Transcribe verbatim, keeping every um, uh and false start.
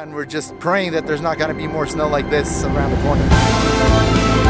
and we're just praying that there's not going to be more snow like this around the corner.